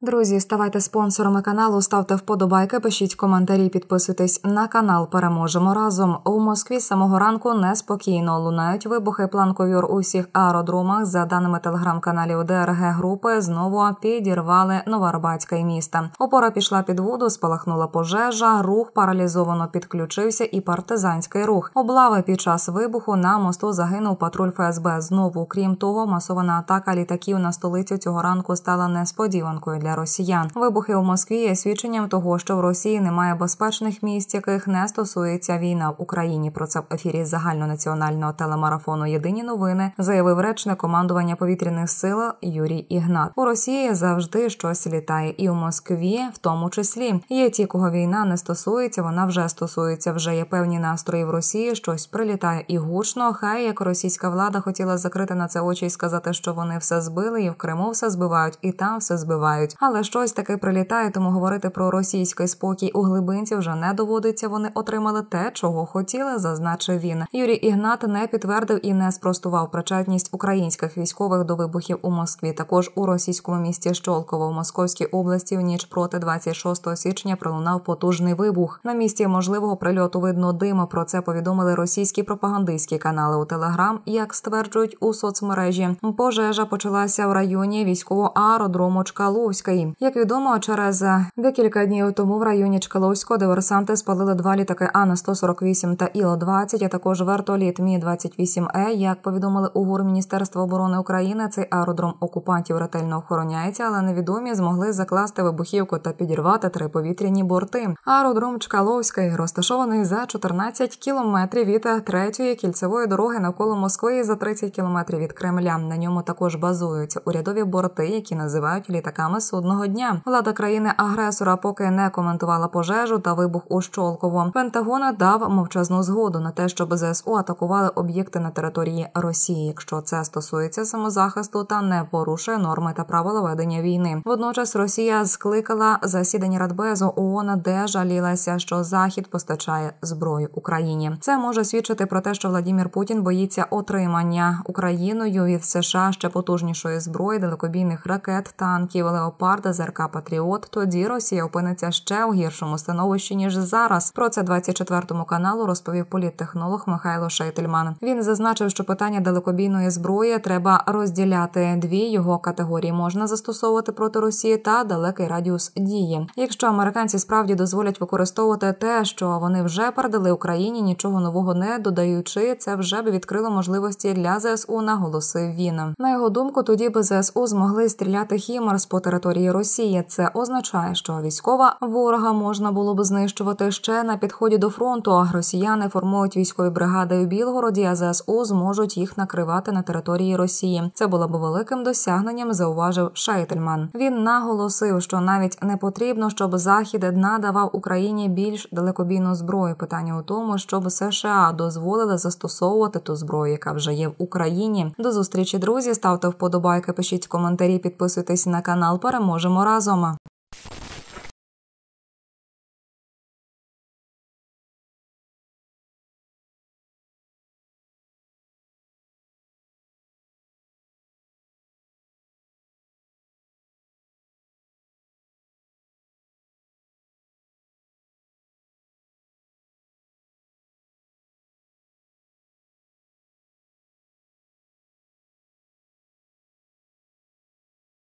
Друзі, ставайте спонсорами каналу, ставте вподобайки, пишіть коментарі, підписуйтесь на канал. Переможемо разом. У Москві з самого ранку неспокійно. Лунають вибухи, план ковьор у всіх аеродромах. За даними телеграм-каналів ДРГ групи, знову підірвали Новоарбатське місто. Опора пішла під воду, спалахнула пожежа, рух паралізовано підключився і партизанський рух. Облави під час вибуху на мосту загинув патруль ФСБ. Знову, крім того, масована атака літаків на столицю цього ранку стала несподіванкою для росіян. Вибухи у Москві є свідченням того, що в Росії немає безпечних місць, яких не стосується війна в Україні. Про це в ефірі загальнонаціонального телемарафону «Єдині новини» заявив речник командування повітряних сил Юрій Ігнат. У Росії завжди щось літає, і у Москві в тому числі. Є ті, кого війна не стосується, вона вже стосується. Вже є певні настрої в Росії, щось прилітає і гучно. Хай як російська влада хотіла закрити на це очі і сказати, що вони все збили, і в Криму все збивають, і там все збивають. Але щось таке прилітає, тому говорити про російський спокій у глибинці вже не доводиться. Вони отримали те, чого хотіли, зазначив він. Юрій Ігнат не підтвердив і не спростував причетність українських військових до вибухів у Москві. Також у російському місті Щолково в Московській області в ніч проти 26 січня пролунав потужний вибух. На місці можливого прильоту видно дим. Про це повідомили російські пропагандистські канали у Телеграм, як стверджують у соцмережі. Пожежа почалася в районі військового аеродрому Чкаловський. Як відомо, через декілька днів тому в районі Чкаловського диверсанти спалили 2 літаки Ан-148 та Іл-20, а також вертоліт Мі-28Е. Як повідомили у ГУР Міністерства оборони України, цей аеродром окупантів ретельно охороняється, але невідомі змогли закласти вибухівку та підірвати 3 повітряні борти. Аеродром Чкаловський розташований за 14 кілометрів від 3-ї кільцевої дороги навколо Москви і за 30 кілометрів від Кремля. На ньому також базуються урядові борти, які називають літаками судного дня. Влада країни-агресора поки не коментувала пожежу та вибух у Щолково. Пентагон дав мовчазну згоду на те, щоб ЗСУ атакували об'єкти на території Росії, якщо це стосується самозахисту та не порушує норми та правила ведення війни. Водночас Росія скликала засідання Радбезу ООН, де жалілася, що Захід постачає зброю Україні. Це може свідчити про те, що Владимир Путін боїться отримання Україною від США ще потужнішої зброї, далекобійних ракет, танків, Леопарда, ЗРК «Патріот». Тоді Росія опиниться ще у гіршому становищі, ніж зараз. Про це 24-му каналу розповів політтехнолог Михайло Шейтельман. Він зазначив, що питання далекобійної зброї треба розділяти. 2 його категорії можна застосовувати проти Росії та далекий радіус дії. Якщо американці справді дозволять використовувати те, що вони вже передали Україні, нічого нового не додаючи, це вже б відкрило можливості для ЗСУ, наголосив він. На його думку, тоді б ЗСУ змогли стріляти «Хімарс» по території Росії. Це означає, що військова ворога можна було б знищувати ще на підході до фронту. Росіяни формують військові бригади у Білгороді, а ЗСУ зможуть їх накривати на території Росії. Це було б великим досягненням, зауважив Шейтельман. Він наголосив, що навіть не потрібно, щоб Захід надавав Україні більш далекобійну зброю. Питання у тому, щоб США дозволили застосовувати ту зброю, яка вже є в Україні. До зустрічі, друзі. Ставте вподобайки, пишіть коментарі, підписуйтесь на канал. Переможемо разом!